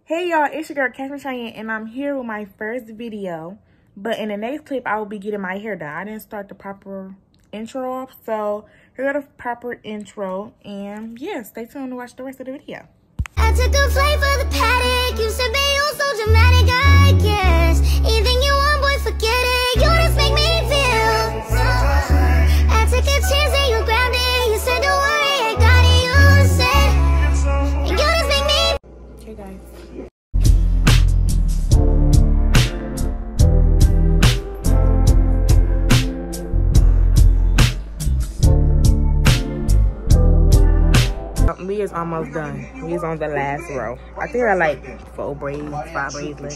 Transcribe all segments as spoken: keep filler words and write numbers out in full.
Hey y'all, it's your girl Catherine Cheyenne, and I'm here with my first video. But in the next clip, I will be getting my hair done. I didn't start the proper intro off, so here's the proper intro. And yeah, stay tuned to watch the rest of the video. I took a flight for the paddock. You said, babe, you're so dramatic, I guess. Anything you want, boy, forget it. You just make me feel. I took a chance and you grabbed it. You said, don't worry, I got it. You said, and you just make me. Okay, guys. Me is almost done. Me is on the last row. I think I like four braids, five braids left.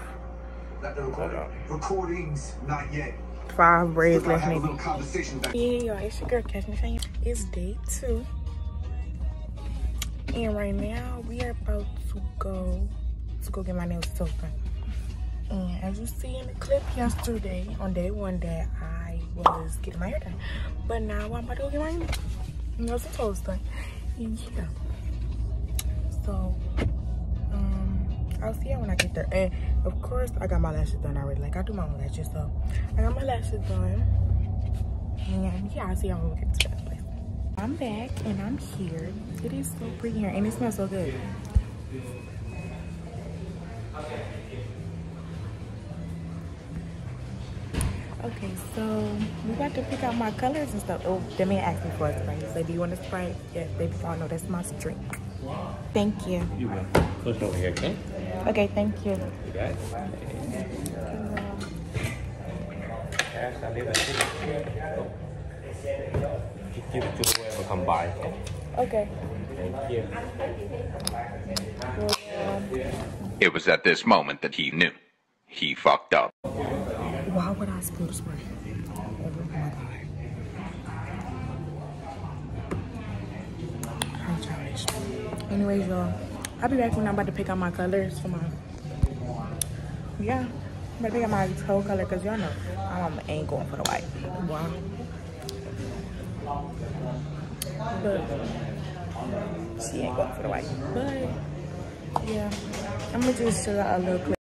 Five braids left, maybe. Yeah, y'all, it's your girl Catherine Cheyenne. It's day two. And right now, we are about to go to go get my nails done. And as you see in the clip yesterday, on day one, that I was getting my hair done. But now I'm about to go get my nails and toes done. And yeah, so um I'll see you when I get there. And of course I got my lashes done already. Like I do my own lashes, so I got my lashes done. And yeah, I'll see you when we get to that place. I'm back and I'm here. It is so pretty here and it smells so good. Okay, so we about to pick out my colors and stuff. Oh, the man asked me for a spray. He said, do you want a spray? Yes, baby. Oh, no, that's my drink. Thank you. You will. Push over here, okay? Okay, thank you. You got it? Yes, I leave it. Give it to whoever come by, okay? Okay. Thank you. It was at this moment that he knew. He fucked up. Why would I spill the spray? Oh my God. I'm childish. Anyways, y'all, I'll be back when I'm about to pick out my colors for my, yeah, I'm about to pick out my toe color because y'all know I ain't going for the white. Wow. But she ain't going for the white. But yeah, I'm gonna just show y'all a little clip.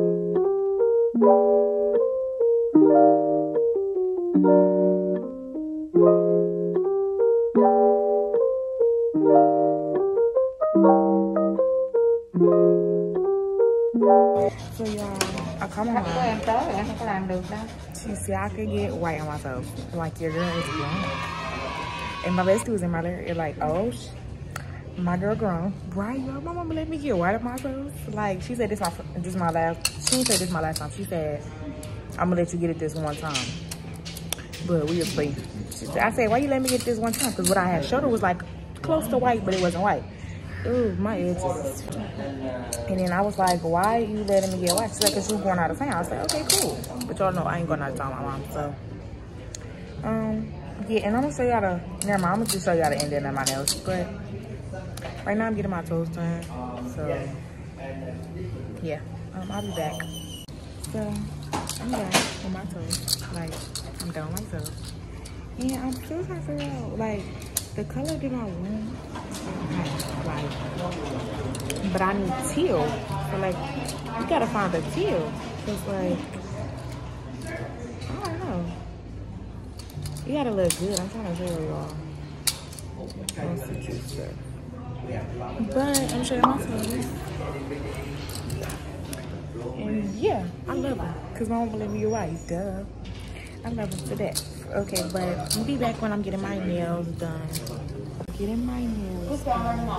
So y'all, I come home. She said I could get white on myself. Like your girl is grown. And my bestie was in my ear like, oh, my girl grown. Right, y'all, my mama let me get white on myself. Like she said, this my this my last. She said this my last time. She said, I'm gonna let you get it this one time. But we was playing. I said, why you let me get this one time? Because what I had showed her was like close to white, but it wasn't white. Ooh, my edges. And then I was like, why you letting me get white? She said, because you was going out of town. I was like, okay, cool. But y'all know I ain't going out of town with my mom, so. Um, yeah, and I'm going to show y'all the, never mind, I'm going to just show y'all the ending of my nails. But right now I'm getting my toes done. So, yeah, um, I'll be back. So, I'm done with my toes. Like, I'm done with my toes. And I'm still trying to figure out, like, the color that I want, like, but I need teal. So, like, you gotta find the teal. Cause, like, I don't know. You gotta look good. I'm trying to show y'all. But I'm showing my toes. And yeah, I love them. Cause my mom let me white, duh. I love them for that. Okay, but I'll be back when I'm getting my nails done. Getting my nails done.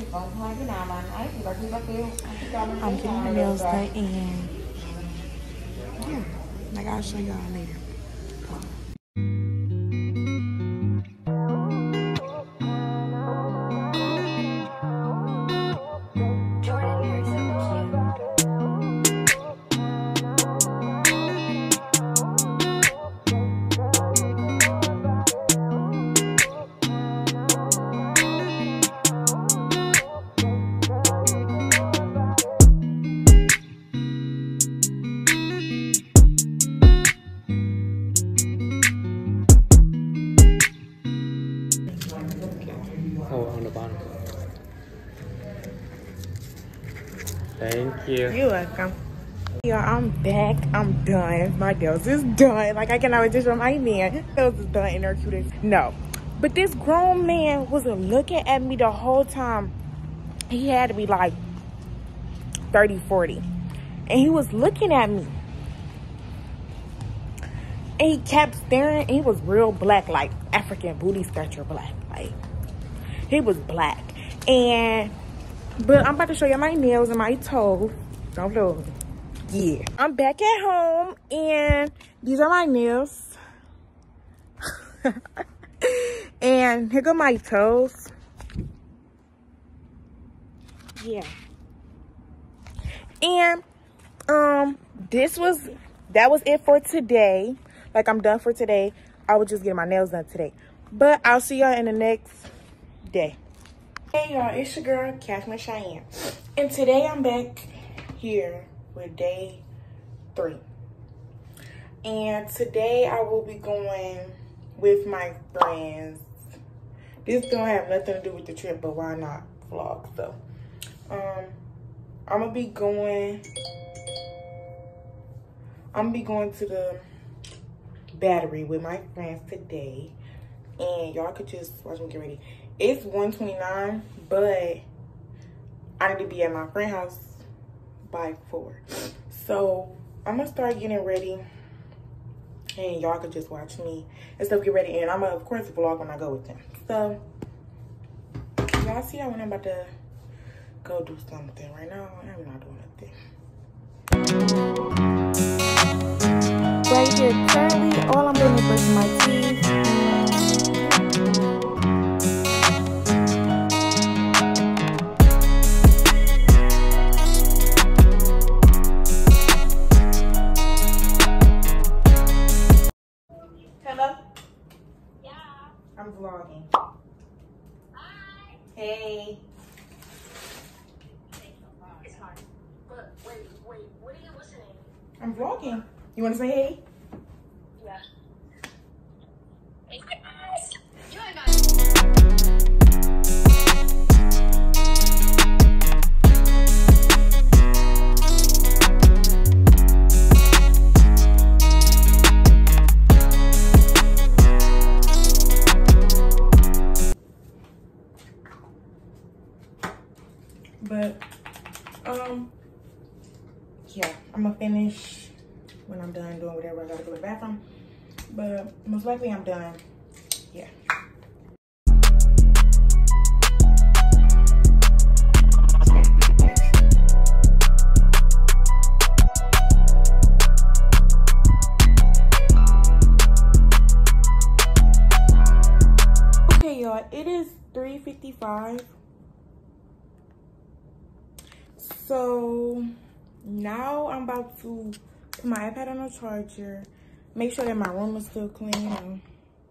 I'm getting my nails done and yeah, like I'll show y'all later. Thank you. You're welcome. Yeah, I'm back. I'm done. My nails is done. Like, I can always just remind me, my nails is done and they're cute. No. But this grown man was looking at me the whole time. He had to be like thirty, forty. And he was looking at me. And he kept staring. And he was real black, like African booty scratcher black. Like, he was black. And, but I'm about to show you my nails and my toes. Don't lose. Yeah. I'm back at home. And these are my nails. And here go my toes. Yeah. And um this was that was it for today. Like, I'm done for today. I was just getting my nails done today. But I'll see y'all in the next day. Hey y'all, it's your girl Cashmere Cheyenne. And today I'm back here with day three. And today I will be going with my friends. This don't have nothing to do with the trip, but why not vlog? So um I'm gonna be going I'm gonna be going to the Battery with my friends today, and y'all could just watch me get ready. It's one twenty-nine, but I need to be at my friend's house by four. So I'm gonna start getting ready, and y'all could just watch me and stuff get ready. And I'm gonna, of course, vlog when I go with them. So y'all see how when I'm about to go do something. Right now, I'm not doing nothing. Right here, currently, all I'm doing is brushing my teeth. Hello? Yeah. I'm vlogging. Hi. Hey. It's hard. But wait, wait, what are you listening? I'm vlogging. You want to say hey? Yeah. Hey guys. Join us. But um yeah, I'm gonna finish when I'm done doing whatever I gotta do in the bathroom. But most likely I'm done. Yeah. Okay, y'all, it is three fifty-five. So now I'm about to put my iPad on a charger, make sure that my room is still clean.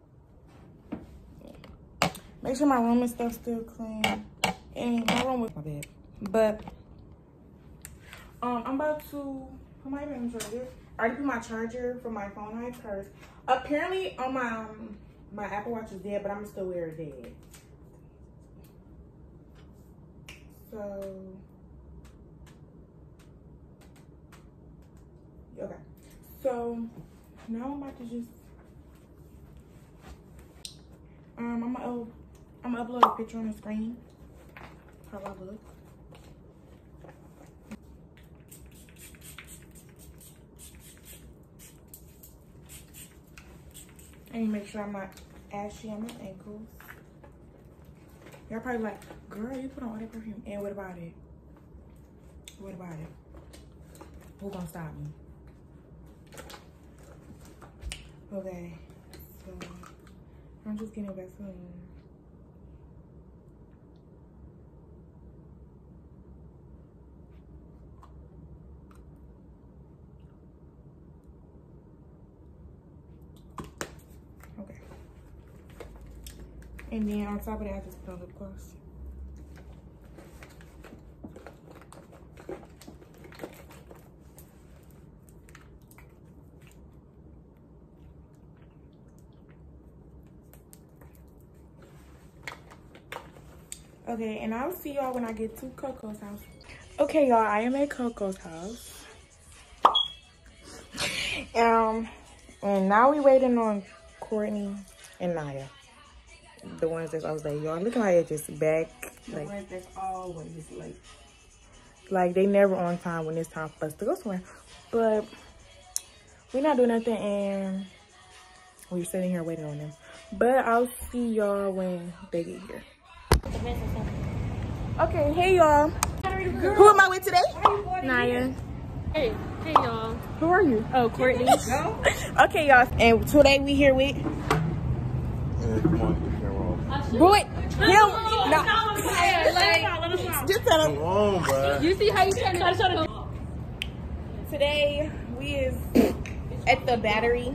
Make sure my room and stuff still clean. And my room was my bed. But um, I'm about to put my iPad on the charger. I already put my charger for my phone on my purse. Apparently, on my um, my Apple Watch is dead, but I'm still wear it dead. So okay. So now I'm about to just um I'm gonna I'm gonna upload a picture on the screen. How I look. And make sure I'm not ashy on my ankles. Y'all probably like, girl, you put on all that perfume. And what about it? What about it? Who gonna stop me? Okay, so I'm just getting back soon. Okay. And then on top of that, I just put on lip gloss. Okay, and I'll see y'all when I get to Coco's house. Okay, y'all, I am at Coco's house. Um, and now we waiting on Courtney and Naya. The ones that's always late. Y'all looking like it's just back. Like, the ones that's always late. Like, they never on time when it's time for us to go somewhere. But we're not doing nothing, and we're sitting here waiting on them. But I'll see y'all when they get here. Okay, hey y'all. Who am I with today? Naya. Hey, hey y'all. Who are you? Oh, Courtney. Okay, y'all. And today we here with. Yeah, come on, get the camera off. Boy, him. Nah. Like, just tell him. Come on, bro. you see how you trying to show them? Today we is at the Battery.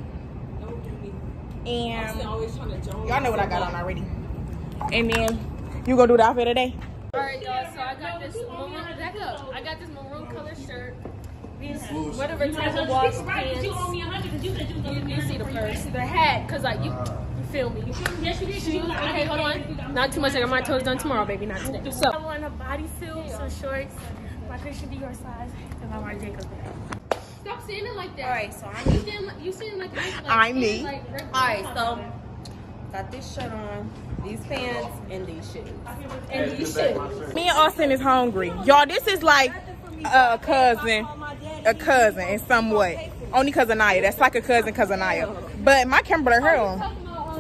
And y'all know what I got on already. And then you gonna do the outfit today? Alright y'all, so I got this maroon, back up. I got this maroon color shirt. These whatever type of wash pants. You, you see the purse, the hat, cause like you, you feel me. Yes, you did. Shoes. Okay, hold on. Not too much. I got my toes done tomorrow, baby, not today. So I want a bodysuit, some shorts. My Christian Dior size, cause I want Jacob's bag. Stop saying it like that. Alright, so I'm you saying like you saying like, like I'm me. Like, Alright, so got this shirt on, these pants, and these shoes. and these shoes. Me and Austin is hungry. Y'all, this is like a cousin. A cousin in some way. Only cause of Naya. That's like a cousin cause of Naya. But my camera blurred her on.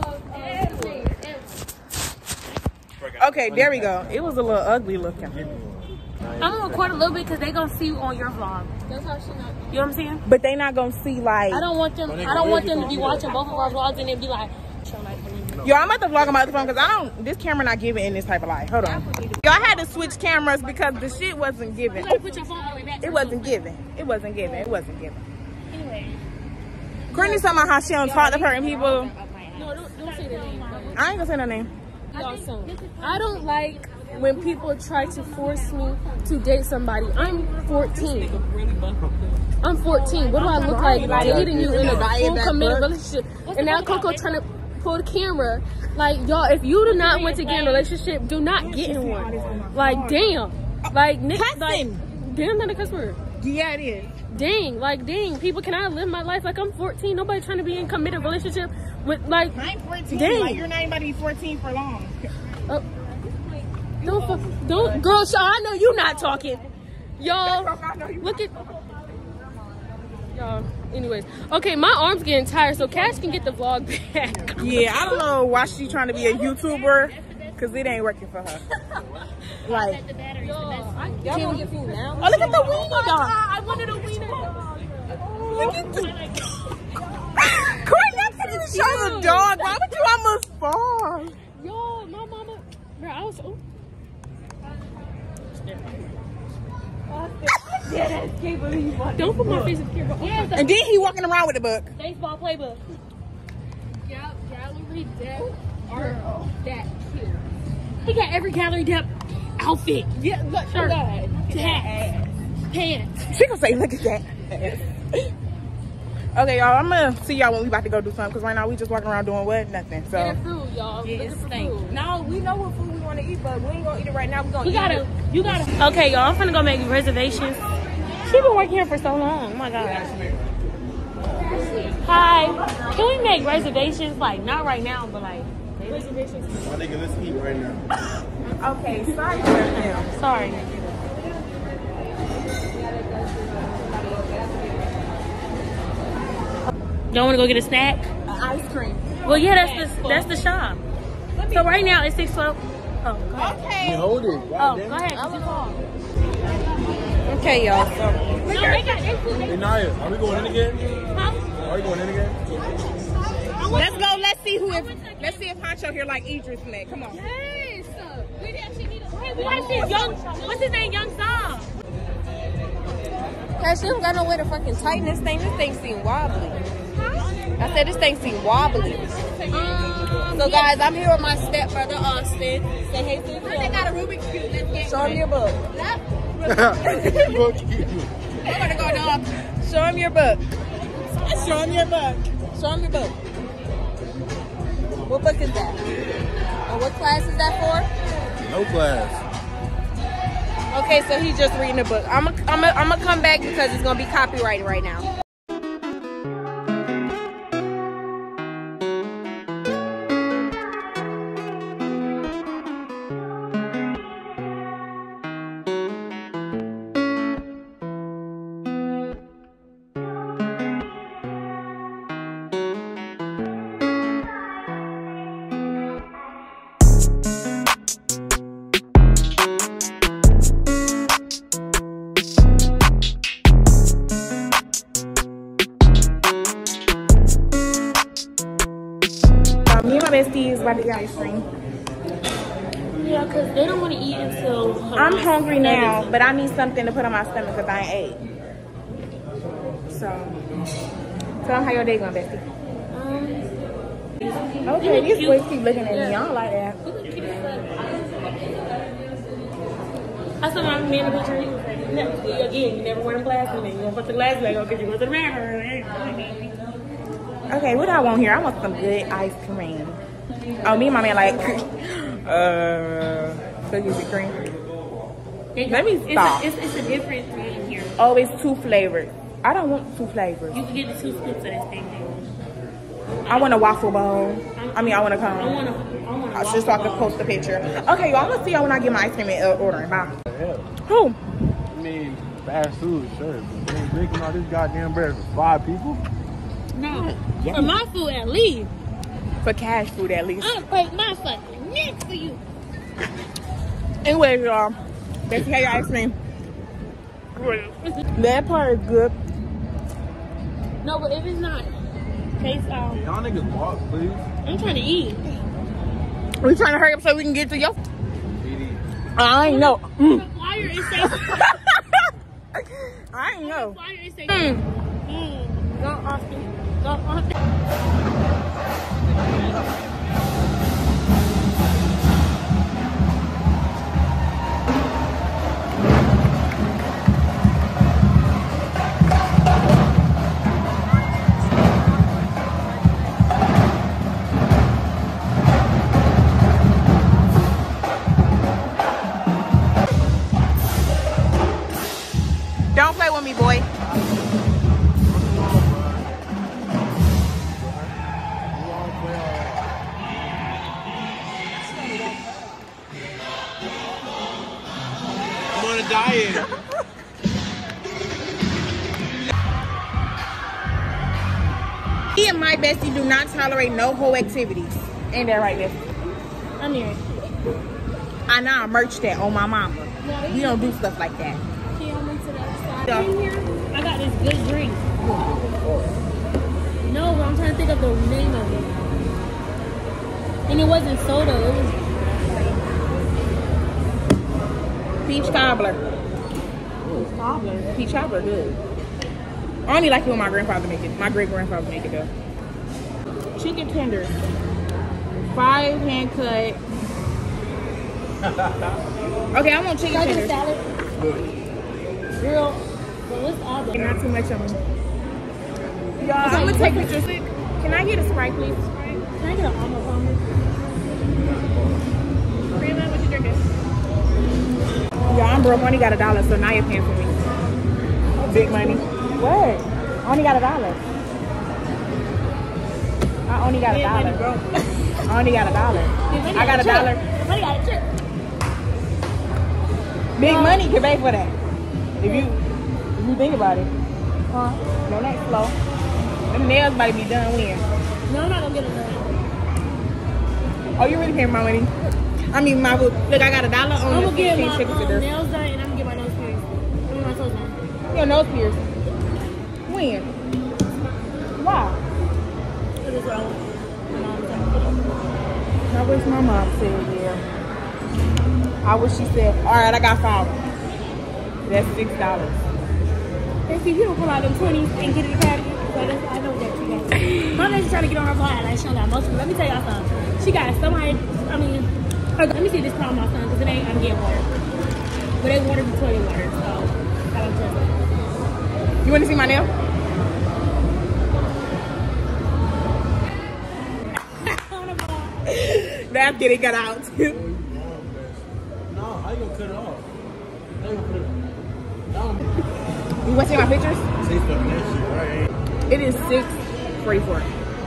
Okay, there we go. It was a little ugly looking. I'm gonna record a little bit because they gonna see you on your vlog. That's how she not. You know what I'm saying? But they not gonna see like. I don't want them. I don't want them to be watching both of our vlogs and then be like, yo, I'm at the vlog on my other phone because I don't. This camera not giving in this type of light. Hold on. Y'all had to switch cameras because the shit wasn't giving. you gotta put your phone all the way back. It wasn't giving. It wasn't giving. It wasn't giving. Anyway. Courtney talking about how she don't talk to certain people. No, don't, don't say the name. I ain't gonna say no name. Y'all soon. I don't like when people try to force me to date somebody. I'm fourteen. I'm fourteen. What do I look like dating you in a full committed relationship? And now Coco trying to pull the camera. Like, y'all, if you do not want to get in a relationship, do not get in one. Like, damn. Like, Nick, like, damn, not a cuss word. Yeah, it is. Dang, like, dang. People, can I live my life like I'm fourteen? Nobody trying to be in a committed relationship with, like, I'm fourteen. dang. Like, you're not even about to be fourteen for long. Uh, don't, fu- don't, girl, Shaw, I know you not talking. Y'all, look at, y'all, anyways. Okay, my arm's getting tired, so Cash can get the vlog back. Yeah, I don't know why she's trying to be a YouTuber, because it ain't working for her. Like, Y'all gonna get food now? oh, look at the weenie dog. I wanted a wiener dog. Look at the... Courtney, I can't even show the dog. Why would you almost fall? Yo, my mama, bro, I was, oh. Don't put my face in here. Yes, And then he walking around with the book. baseball playbook. Gal gallery depth girl. That cute. He got every gallery depth outfit. Yeah, look, shirt, hat, pants. She gonna say, look at that. Okay, y'all, I'm gonna see y'all when we about to go do something, because right now we just walking around doing what? Nothing. So Get food, y'all. Yeah, Looking it's for stink. food. No, we know what food we want to eat, but we ain't gonna eat it right now. We gonna You eat gotta, it. you gotta. Okay, y'all, I'm finna go make reservations. She been working here for so long. Oh my god. Hi. Can we make reservations? Like, not right now, but like, reservations. My nigga, let's eat right now. okay, sorry for him. Sorry. Y'all wanna go get a snack? Ice cream. Well, yeah, that's the that's the shop. So right now it's six twelve. Oh, go ahead. Okay. Hold it. Oh, go ahead. 'Cause you called. Okay, y'all. So No, they got they food. Hey, They, Naya, are we going in again? huh? Are we going in again? Let's go. Let's see who. If, let's see if Pancho here like Idris Mack. Come on. Yes. We actually need a. Hey, we gotta see Young. What's his name? Young Sam. Cash, you don't got no way to fucking tighten this thing. This thing seem wobbly. I said this thing seem wobbly. Um. So guys, I'm here with my stepbrother Austin. Say hey to the They camera. got a Rubik's Cube. Let's get Show him your book. I'm gonna go dog. Show him your book. Show him your book. Show him your book. What book is that? And what class is that for? No class. Okay, so he's just reading the book. I'm gonna I'm gonna I'm gonna come back because it's gonna be copyrighted right now. Me and my besties about to get ice cream. Yeah, because they don't want to eat until... I'm hungry now, but I need something to put on my stomach because I ain't ate. So, tell them how your day going, bestie. Um, okay, these boys keep looking at me. I don't like that. I saw my man in the picture. He was like, no, again, you never wear them glasses. You're going to put the glasses back on because you go to the mirror. Okay, what do I want here? I want some good ice cream. Oh, me and my man like, uh, cookies and cream. Let me stop. It's a, it's, it's a different thing here. Oh, it's two flavors. I don't want two flavors. You can get the two scoops of that thing there. I want a waffle bowl. I mean, I want a cone. I want a, I want a Just so I can post a picture. Okay, y'all, I'm gonna see y'all when I get my ice cream and uh, ordering. Bye. Yeah. Who? I mean, fast food, sure. But they ain't drinking all this goddamn bread for five people? No. For my food, at least. For cash food, at least. I'll break my fucking neck for you. Anyways, y'all, let's have your ice cream. That part is good. No, but if it's not, taste um. Y'all niggas walk, please. I'm trying to eat. We trying to hurry up so we can get to your. I ain't know. Mm. The flyer is saying. I ain't know. The flyer is saying. Mm. Mm. Go Austin. Go Austin. Don't play with me, boy. I'm on a diet. Me and my bestie do not tolerate no whole activities. Ain't that right, bestie? I'm here. I know I merch that on my mama. We don't do stuff like that. Can y'all move to the other side? Yeah. In here, I got this good drink. No, but I'm trying to think of the name of it. And it wasn't soda. It was Peach cobbler. cobbler. Peach cobbler, good. I only like it when my grandfather make it. My great grandfather make it though. Chicken tenders. Five hand cut. Okay, I want chicken Can I get a tenders. salad? Girl, but what's all the... Not too much of them. Y'all, I'm gonna take pictures. Can I get a Sprite, please? Can I get an almond palmer? Freeman, what you drinking? Yeah, I'm broke. I only got a dollar, so now you're paying for me. Big money. What? I only got a dollar. I only got a dollar. I only got a dollar. I got a dollar. Money got a trick. Big money can pay for that. If you if you think about it. Huh? No, that's slow. Them nails might be done when. No, I'm not gonna get it done. Oh, you really paying my money? I mean, my look, I got a dollar on I'm the gonna get fifteen my tickets to um, this. nails done and I'm gonna get my nose pierced. I mean, my toes done. Your nose pierced. When? Why? Because it's what I want. My mom's done. I wish my mom said yeah. I wish she said, all right, I got five. That's six dollars. And see, people pull out them twenties and get in the caddy. So that's, I know that you got. My lady's trying to get on her fly like she don't got most of it. Let me tell y'all something. She got somebody, I mean, her, let me see this problem my son, because it ain't, I'm getting water. But they water be toilet water, so I don't trust it. You want to see my nail? That's getting cut out. No, how you gonna cut it off? You want to see my pictures? It is six forty-four.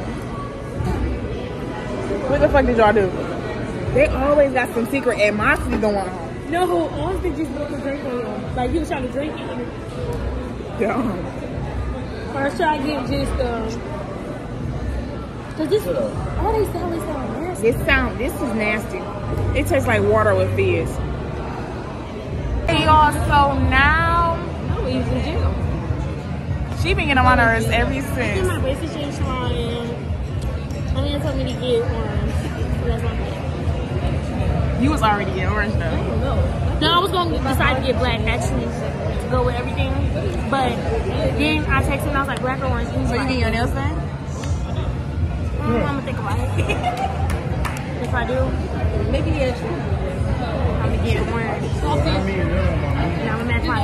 What the fuck did y'all do? They always got some secret animosity going on. No, Austin just broke a drink on him. Like he was trying to drink it. Yeah. Or I was trying to get just um. Cause this, all they sound, they sound nasty. This sound, this is nasty. It tastes like water with fizz. Hey y'all, so now No, he's in jail. she been getting on my nerves ever I did since. my basic change trying. I mean, they told me to get orange. So that's not bad. You was already getting orange though. No, I was gonna decide to get black actually to go with everything, but then I texted him and I was like black or orange. And he's So you like, getting your nails done? mm, I'm gonna think about it. If I do, maybe yeah, true. I'm gonna get orange. And I'm gonna match my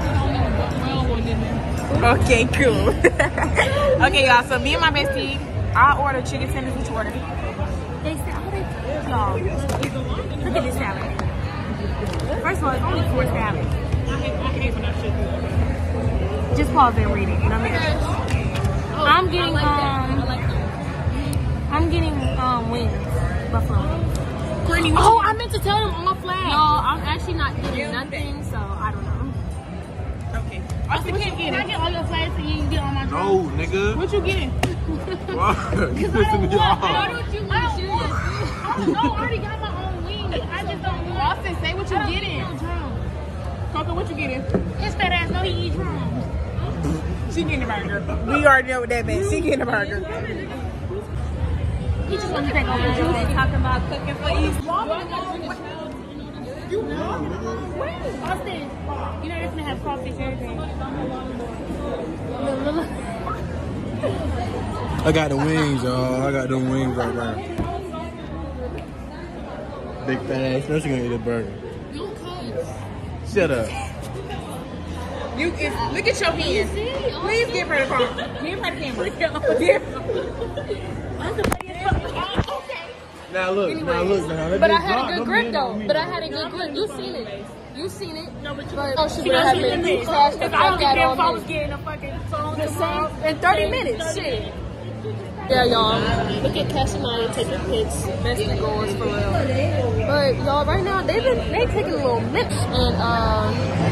best. Okay, cool. Okay, y'all. So me and my bestie, I ordered chicken tenders. What you order? They said, oh, they, y'all, look at this salad. First of all, it's only four salads. Just pause and read it. You know what I mean? I'm getting um, I'm getting um wings, buffalo. Courtney, Oh, I meant to tell them on my flag. No, I'm actually not getting nothing, so I don't know. okay. Austin, what you getting? Can I get all your flags and you get all my drinks? No, nigga. What you getting? Wow. You pissing me off. Why don't you want to? I don't know. I already got my own wings. I just don't want. Austin, say what you I don't getting. want drums. Coco, what you getting? His fat ass know he eat drums. She getting a burger. We already know what that means. She getting a burger. He just wants to take all the juice. They talking about cooking for you. Austin, you know they're gonna have crawfish and everything. I got the wings, y'all. I got them wings right there. Big fat ass. Now she gonna eat a burger. Shut up. You is, look at your hands. Please give her the phone. Give her the camera. Give her. Now look, now look, now. But I had a good grip though. But I had a good grip. You seen it. You seen it. No, but you. Oh, she would have been crashed the fuck out on me. Getting a fucking phone the same in thirty minutes. Shit. Yeah, y'all. Look at Cash and I taking pics. Bestie goers for real. But y'all, right now they've been they taking a little mix and um.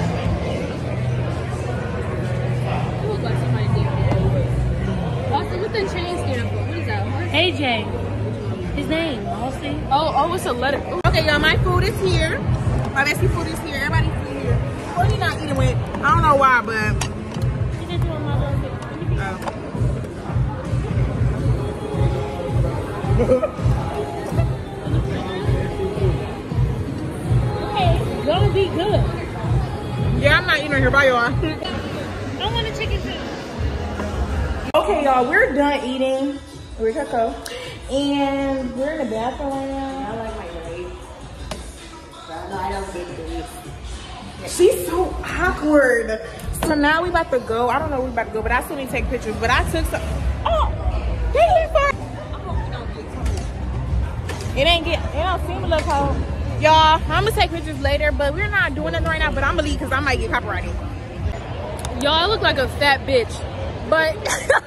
It looks like somebody did. Austin, what's the chain stand for? What is that? A J. His name, Austin. Oh, oh, it's a letter. Ooh. Okay, y'all, my food is here. My bestie food is here. Everybody's food here. What are you not eating with? I don't know why, but. Oh. Okay, gonna be good. Yeah, I'm not eating here. Bye, y'all. I want a chicken too. Okay, y'all, we're done eating. We're Coco. And we're in the bathroom right now. I like my weight. No, I don't get it. She's so awkward. So now we about to go. I don't know where we about to go, but I still need to take pictures. But I took some. Oh, they ain't far. It ain't get. It don't seem a little cold. Y'all, I'm gonna take pictures later, but we're not doing nothing right now. But I'm gonna leave because I might get copyrighted. Y'all, I look like a fat bitch, but.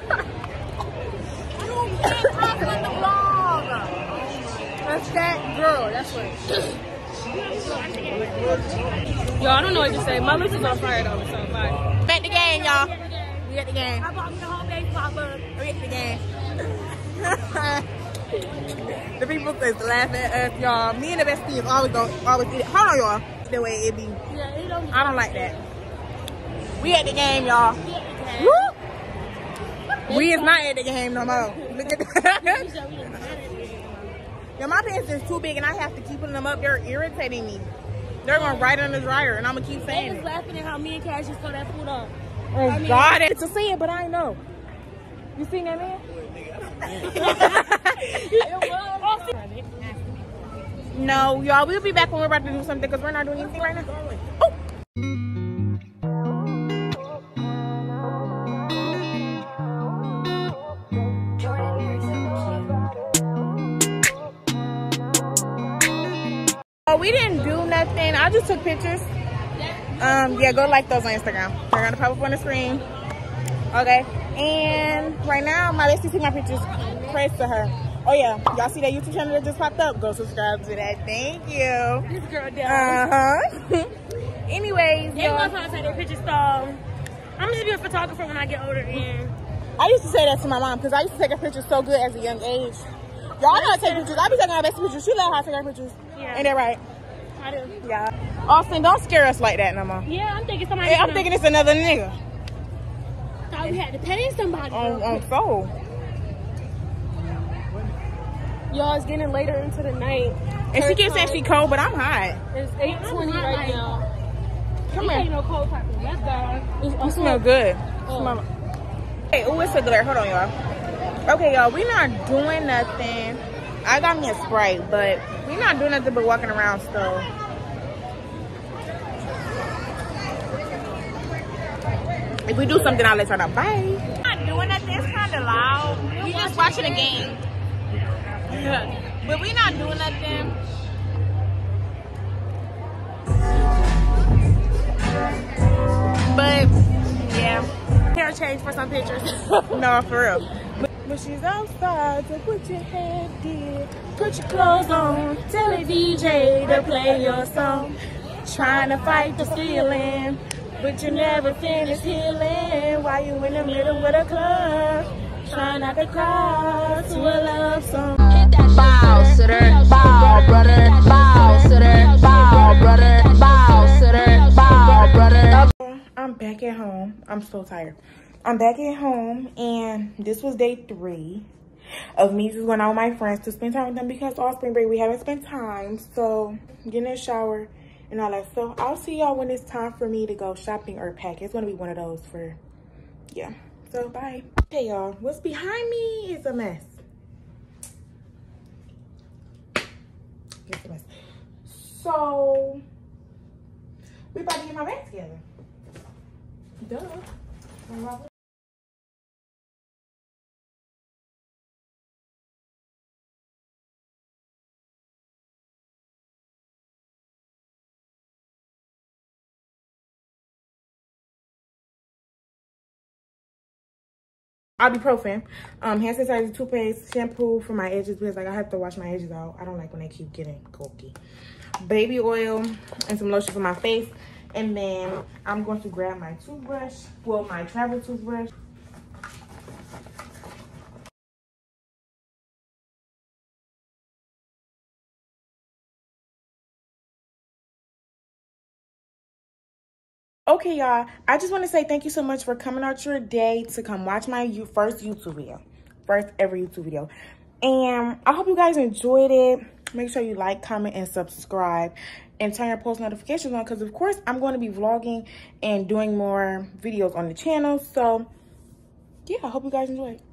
That's that girl. That's what. Y'all, I don't know what to say. My lips is on fire though, so bye. Back the game, y'all. We at the game. I bought me the whole baseball book. We at the game. The people is laughing at us, y'all. Me and the bestie is always going always eat it. Hold on, y'all. The way it be. Yeah, it don't. I don't like that. We at the game, y'all. Woo! We is not at the game no more. Look at that. Yo, my pants is too big and I have to keep putting them up. They're irritating me. They're going right in the dryer and I'm going to keep saying They was it. laughing at how me and Cash just throw that food up. Oh, I mean, God. It's a sin, but I know. You seen that man? No, y'all, we'll be back when we're about to do something because we're not doing anything right now. Oh. Oh, we didn't do nothing. I just took pictures. Um, yeah, go like those on Instagram. They're gonna pop up on the screen. Okay. And right now, my bestie took my pictures. Praise to her. Oh yeah, y'all see that YouTube channel that just popped up? Go subscribe to that. Thank you. This girl down. Uh-huh. Anyways, they want to take their pictures, so I'm just be a photographer when I get older. And I used to say that to my mom because I used to take her pictures so good as a young age. Y'all know how to take pictures. I be taking our best pictures. She love how to take her pictures. Yeah. Ain't that right? I do. Yeah. Austin, don't scare us like that no more. Yeah, I'm thinking somebody. Yeah, I'm thinking it's another nigga. Thought we had to pay somebody. On, on soul. Y'all, it's getting later into the night. And she keeps saying she cold, but I'm hot. It's eight twenty right now. Come here. here. Ain't no cold pepper. Let's go. You smell good. Oh. Smell. Hey, oh, it's a glare. Hold on, y'all. Okay, y'all, we not doing nothing. I got me a Sprite, but we not doing nothing but walking around still. If we do something, I'll let y'all know. Bye. We're not doing nothing. It's kind of loud. We just watching a game. But we not doing nothing. But yeah, hair change for some pictures. No, for real. But, but she's outside, so put your head in, put your clothes on, tell the D J to play your song. Trying to fight the feeling, but you never finish healing while you in the middle with a club. Try not to cry to a love song. Bow, sitter, bow, brother, bow, sitter, bow, brother, bow, sitter, bow, brother. I'm back at home. I'm so tired. I'm back at home, and this was day three of me just going out with my friends to spend time with them because all spring break we haven't spent time. So getting in the shower and all that. So I'll see y'all when it's time for me to go shopping or pack. It's gonna be one of those for, yeah. So bye. Hey y'all, what's behind me is a mess. It's a mess. So we about to get my bag together. Duh. Ibuprofen, um, hand sanitizer, toothpaste, shampoo for my edges because like I have to wash my edges out. I don't like when they keep getting bulky. Baby oil and some lotion for my face. And then I'm going to grab my toothbrush, well, my travel toothbrush. Okay, y'all, I just want to say thank you so much for coming out your day to come watch my first YouTube video. First ever YouTube video. And I hope you guys enjoyed it. Make sure you like, comment, and subscribe. And turn your post notifications on because, of course, I'm going to be vlogging and doing more videos on the channel. So, yeah, I hope you guys enjoy it.